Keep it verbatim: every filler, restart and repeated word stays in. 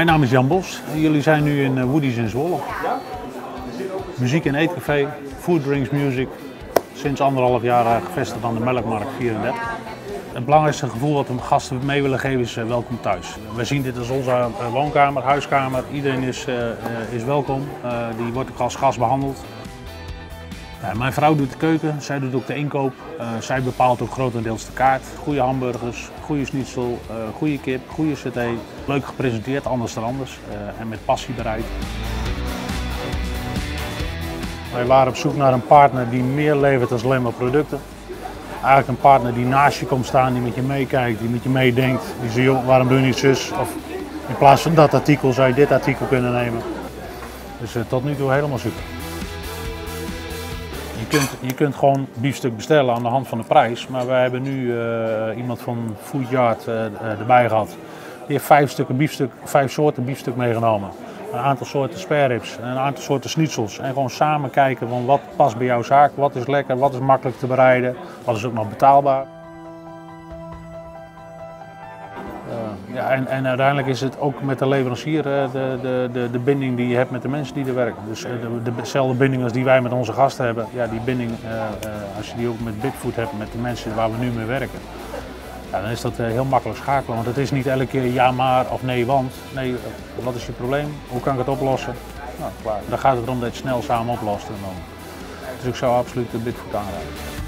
Mijn naam is Jan Bos en jullie zijn nu in Woody's in Zwolle. Muziek- en eetcafé, Food Drinks Music, sinds anderhalf jaar gevestigd aan de Melkmarkt vierendertig. Het belangrijkste gevoel wat we gasten mee willen geven is uh, welkom thuis. We zien dit als onze uh, woonkamer, huiskamer. Iedereen is, uh, uh, is welkom, uh, die wordt ook als gast behandeld. Ja, mijn vrouw doet de keuken, zij doet ook de inkoop. Uh, zij bepaalt ook grotendeels de kaart. Goede hamburgers, goede schnitzel, uh, goede kip, goede saté. Leuk gepresenteerd, anders dan anders uh, en met passie bereid. Wij waren op zoek naar een partner die meer levert dan alleen maar producten. Eigenlijk een partner die naast je komt staan, die met je meekijkt, die met je meedenkt. Die zegt, joh, waarom doe je niet zus? Of in plaats van dat artikel zou je dit artikel kunnen nemen. Dus uh, tot nu toe helemaal super. Je kunt, je kunt gewoon biefstuk bestellen aan de hand van de prijs. Maar wij hebben nu uh, iemand van Food Yard uh, erbij gehad. Die heeft vijf, stukken biefstuk, vijf soorten biefstuk meegenomen. Een aantal soorten spare ribs, een aantal soorten schnitzels. En gewoon samen kijken van wat past bij jouw zaak, wat is lekker, wat is makkelijk te bereiden, wat is ook nog betaalbaar. Uh, ja, en, en uiteindelijk is het ook met de leverancier uh, de, de, de, de binding die je hebt met de mensen die er werken. Dus uh, de, dezelfde binding als die wij met onze gasten hebben, ja, die binding, uh, uh, als je die ook met Bigfood hebt, met de mensen waar we nu mee werken. Ja, dan is dat uh, heel makkelijk schakelen, want het is niet elke keer ja maar of nee want. Nee, uh, wat is je probleem? Hoe kan ik het oplossen? Nou, klaar. Dan gaat het erom dat je het snel samen oplost. En dan. Dus ik zou absoluut de Bigfood aanraden.